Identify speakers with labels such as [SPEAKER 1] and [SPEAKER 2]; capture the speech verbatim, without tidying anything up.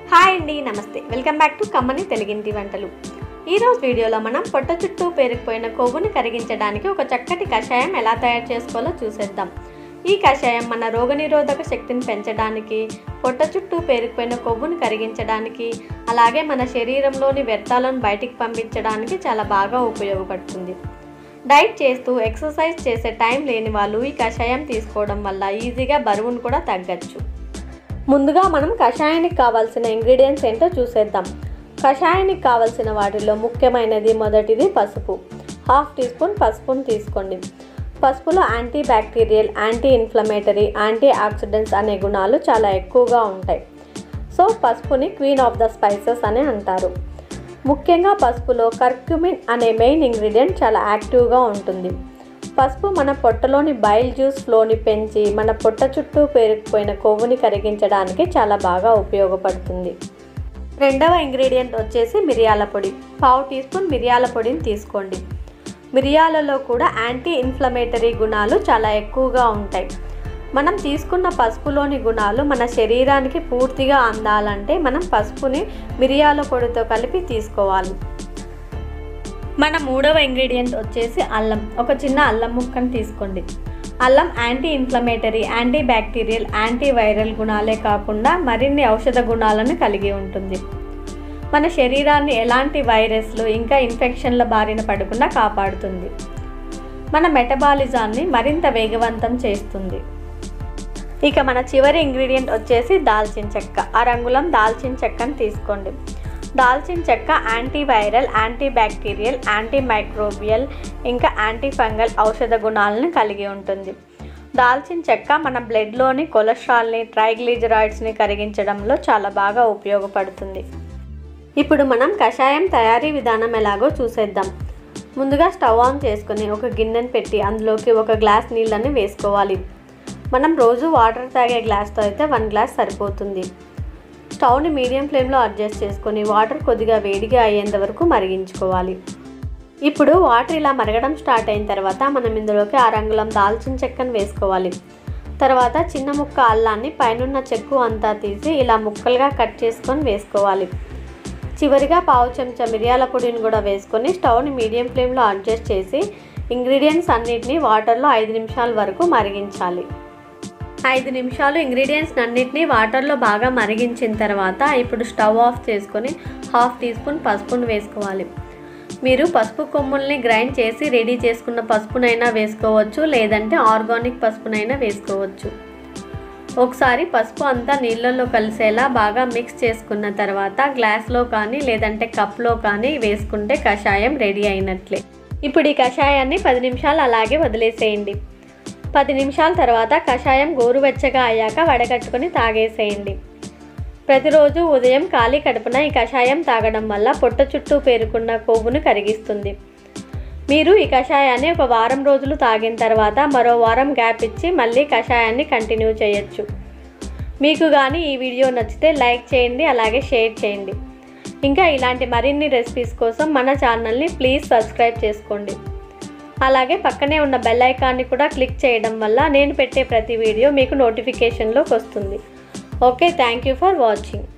[SPEAKER 1] Hi అండి, నమస్తే. Welcome back to కమ్మని తెలుగింటి వంటలు. ఈరోజు వీడియోలో మనం పొట్ట చుట్టూ పేరుకుపోయిన కొవ్వుని కరిగించడానికి ఒక చక్కటి కషాయం ఎలా తయారు చేసుకోవాలో చూసేద్దాం. ఈ కషాయం మన రోగనిరోధక శక్తిని పెంచడానికి, పొట్ట చుట్టూ పేరుకుపోయిన కొవ్వుని కరిగించడానికి, అలాగే మన శరీరంలోని వ్యర్థాలను బయటికి పంపించడానికి చాలా బాగా ఉపయోగపడుతుంది. డైట్ చేస్తూ ఎక్సర్సైజ్ చేసే టైం లేని వాళ్ళు ఈ కషాయం తీసుకోవడం వల్ల ఈజీగా బరువును కూడా తగ్గచ్చు. ముందుగా మనం కషాయానికి కావాల్సిన ఇంగ్రీడియంట్స్ ఏంటో చూసేద్దాం. కషాయానికి కావాల్సిన వాటిలో ముఖ్యమైనది మొదటిది పసుపు. హాఫ్ టీ స్పూన్ పసుపును తీసుకోండి. పసుపులో anti bacterial, anti inflammatory, anti oxidants అనే గుణాలు చాలా ఎక్కువగా ఉంటాయి. సో పసుపుని క్వీన్ ఆఫ్ ద స్పైసెస్ అని అంటారు. ముఖ్యంగా పసుపులో కర్క్యూమిన్ అనే మెయిన్ ఇంగ్రీడియంట్ చాలా యాక్టివ్గా ఉంటుంది. పసుపు మన పొట్టలోని బైల్ జ్యూస్ ఫ్లోని పెంచి మన పొట్ట చుట్టూ పేరుకుపోయిన కొవ్వుని కరిగించడానికి చాలా బాగా ఉపయోగపడుతుంది. రెండవ ఇంగ్రీడియంట్ వచ్చేసి మిరియాల పొడి. పావు టీ స్పూన్ మిరియాల పొడిని తీసుకోండి. మిరియాలలో కూడా యాంటీ ఇన్ఫ్లమేటరీ గుణాలు చాలా ఎక్కువగా ఉంటాయి. మనం తీసుకున్న పసుపులోని గుణాలు మన శరీరానికి పూర్తిగా అందాలంటే మనం పసుపుని మిరియాల పొడితో కలిపి తీసుకోవాలి. మన మూడవ ఇంగ్రీడియంట్ వచ్చేసి అల్లం. ఒక చిన్న అల్లం ముక్కను తీసుకోండి. అల్లం anti inflammatory, anti bacterial, anti viral గుణాలే కాకుండా మరిన్ని ఔషధ గుణాలను కలిగి ఉంటుంది. మన శరీరాన్ని ఎలాంటి వైరస్లు ఇంకా ఇన్ఫెక్షన్ల బారిన పడకుండా కాపాడుతుంది. మన మెటబాలిజాన్ని మరింత వేగవంతం చేస్తుంది. ఇక మన చివరి ఇంగ్రీడియంట్ వచ్చేసి దాల్చిన చెక్క. అరంగుళం దాల్చిన చెక్కను తీసుకోండి. దాల్చిన చెక్క anti viral, anti bacterial, anti microbial ఇంకా యాంటీ ఫంగల్ ఔషధ గుణాలను కలిగి ఉంటుంది. దాల్చిన చెక్క మన బ్లడ్లోని కొలెస్ట్రాల్ని, ట్రైగ్లిజరాయిడ్స్ని కరిగించడంలో చాలా బాగా ఉపయోగపడుతుంది. ఇప్పుడు మనం కషాయం తయారీ విధానం ఎలాగో చూసేద్దాం. ముందుగా స్టవ్ ఆన్ చేసుకుని ఒక గిన్నెను పెట్టి అందులోకి ఒక గ్లాస్ నీళ్ళని వేసుకోవాలి. మనం రోజు వాటర్ తాగే గ్లాస్తో అయితే వన్ గ్లాస్ సరిపోతుంది. స్టవ్ని మీడియం ఫ్లేమ్లో అడ్జస్ట్ చేసుకొని వాటర్ కొద్దిగా వేడిగా అయ్యేంత వరకు మరిగించుకోవాలి. ఇప్పుడు వాటర్ ఇలా మరగడం స్టార్ట్ అయిన తర్వాత మనం ఇందులోకి అరంగుళం దాల్చిన చెక్కను వేసుకోవాలి. తర్వాత చిన్న ముక్క అల్లాన్ని పైనున్న చెక్కు అంతా తీసి ఇలా ముక్కలుగా కట్ చేసుకొని వేసుకోవాలి. చివరిగా పావు చెంచా మిరియాల పొడిని కూడా వేసుకొని స్టవ్ని మీడియం ఫ్లేమ్లో అడ్జస్ట్ చేసి ఇంగ్రీడియంట్స్ అన్నిటినీ వాటర్లో ఐదు నిమిషాల వరకు మరిగించాలి. ఐదు నిమిషాలు ఇంగ్రీడియంట్స్ అన్నిటినీ వాటర్లో బాగా మరిగించిన తర్వాత ఇప్పుడు స్టవ్ ఆఫ్ చేసుకొని హాఫ్ టీ స్పూన్ పసుపును వేసుకోవాలి. మీరు పసుపు కొమ్ముల్ని గ్రైండ్ చేసి రెడీ చేసుకున్న పసుపునైనా వేసుకోవచ్చు, లేదంటే ఆర్గానిక్ పసుపునైనా వేసుకోవచ్చు. ఒకసారి పసుపు అంతా నీళ్ళల్లో కలిసేలా బాగా మిక్స్ చేసుకున్న తర్వాత గ్లాస్లో కానీ లేదంటే కప్లో కానీ వేసుకుంటే కషాయం రెడీ అయినట్లే. ఇప్పుడు ఈ కషాయాన్ని పది నిమిషాలు అలాగే వదిలేసేయండి. పది నిమిషాల తర్వాత కషాయం గోరువెచ్చగా అయ్యాక వడగట్టుకొని తాగేసేయండి. ప్రతిరోజు ఉదయం ఖాళీ కడుపున ఈ కషాయం తాగడం వల్ల పొట్ట చుట్టూ పేరుకున్న కొవ్వును కరిగిస్తుంది. మీరు ఈ కషాయాన్ని ఒక వారం రోజులు తాగిన తర్వాత మరో వారం గ్యాప్ ఇచ్చి మళ్ళీ కషాయాన్ని కంటిన్యూ చేయొచ్చు. మీకు కానీ ఈ వీడియో నచ్చితే లైక్ చేయండి, అలాగే షేర్ చేయండి. ఇంకా ఇలాంటి మరిన్ని రెసిపీస్ కోసం మన ఛానల్ని ప్లీజ్ సబ్స్క్రైబ్ చేసుకోండి. అలాగే పక్కనే ఉన్న బెల్ ఐకాన్ని కూడా క్లిక్ చేయడం వల్ల నేను పెట్టే ప్రతి వీడియో మీకు నోటిఫికేషన్లోకి వస్తుంది. Okay, thank you for watching.